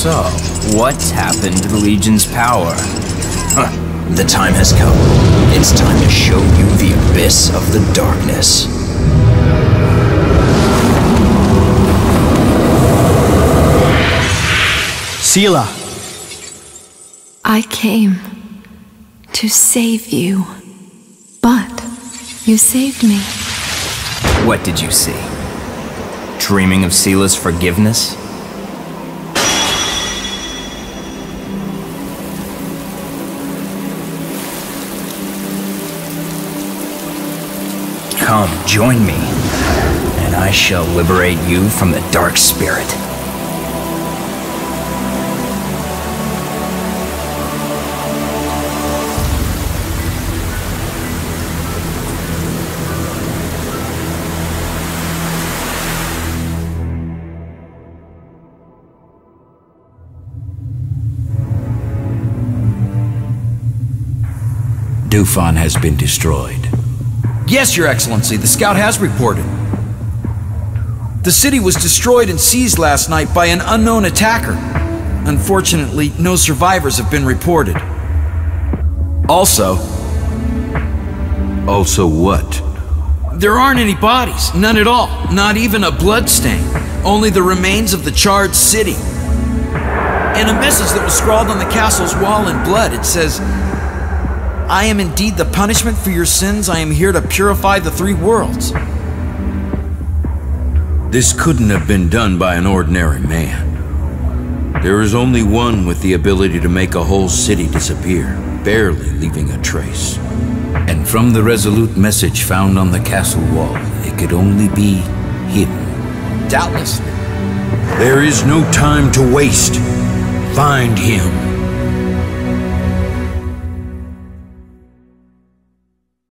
So, what's happened to the Legion's power? The time has come. It's time to show you the abyss of the darkness. Seele! I came to save you, but you saved me. What did you see? Dreaming of Seele's forgiveness? Come, join me, and I shall liberate you from the Dark Spirit. Dufon has been destroyed. Yes, Your Excellency, the scout has reported. The city was destroyed and seized last night by an unknown attacker. Unfortunately, no survivors have been reported. Also what? there aren't any bodies, none at all, not even a blood stain. Only the remains of the charred city. And a message that was scrawled on the castle's wall in blood. It says, "I am indeed the punishment for your sins. I am here to purify the three worlds." This couldn't have been done by an ordinary man. There is only one with the ability to make a whole city disappear, barely leaving a trace. And from the resolute message found on the castle wall, it could only be hidden. Doubtless. There is no time to waste. Find him.